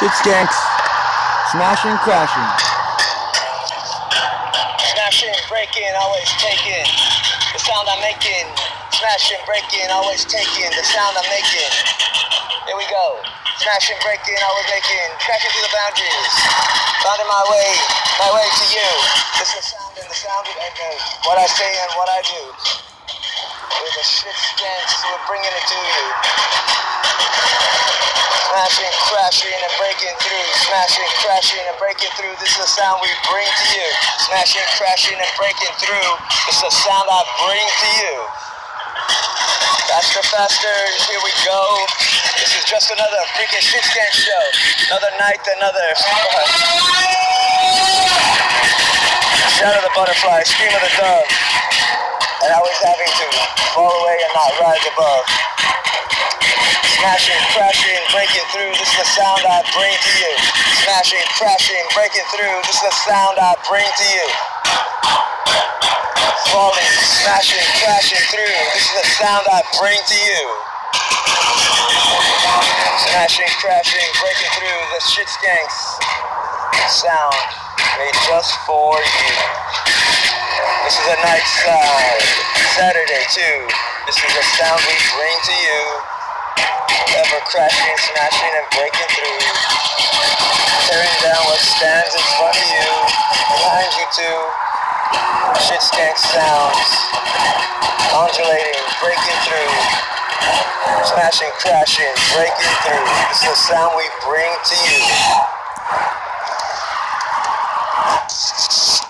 Shit skanks. Smashing, crashing. Smashing, breaking, always taking. The sound I'm making. Smashing, breaking, always taking. The sound I'm making. Here we go. Smashing, breaking, always making. Crashing through the boundaries. Finding my way to you. This is the sound and the sound of what I say and what I do. We're the shit skanks, we're bringing it to you. Smashing, crashing, and breaking through. Smashing, crashing, and breaking through. This is the sound we bring to you. Smashing, crashing, and breaking through. This is the sound I bring to you. Faster, faster, here we go. This is just another freaking shit skank show. Another night, another shout of the butterfly, scream of the dove, and always having to fall away and not rise above. Smashing, crashing, breaking through, this is the sound I bring to you. Smashing, crashing, breaking through, this is the sound I bring to you. Falling, smashing, crashing through, this is the sound I bring to you. Smashing, crashing, breaking through, the shit skanks sound made just for you. This is a night side, Saturday too. This is the sound we bring to you. Ever crashing, smashing, and breaking through. Tearing down what stands in front of you, behind you too. Shit skank sounds, undulating, breaking through. Smashing, crashing, breaking through. This is the sound we bring to you.